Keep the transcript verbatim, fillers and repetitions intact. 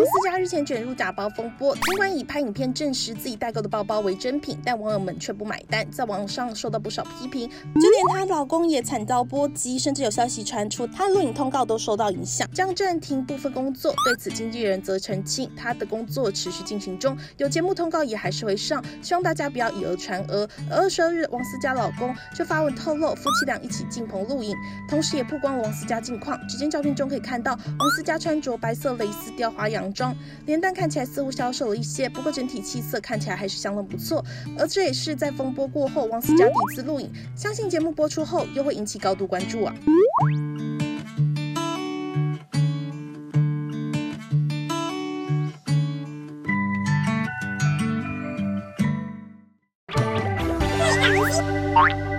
思佳日前卷入假包风波，尽管以拍影片证实自己代购的包包为真品，但网友们却不买单，在网上受到不少批评，就连她老公也惨遭波及，甚至有消息传出她的录影通告都受到影响，将暂停部分工作。对此，经纪人则澄清，她的工作持续进行中，有节目通告也还是会上，希望大家不要以讹传讹。而二十二日，王思佳老公就发文透露，夫妻俩一起进棚录影，同时也曝光了王思佳近况。只见照片中可以看到王思佳穿着白色蕾丝雕花洋装，脸蛋看起来似乎消瘦了一些，不过整体气色看起来还是相当不错。而这也是在风波过后，王思佳第一次录影，相信节目播出后又会引起高度关注啊。 Bye.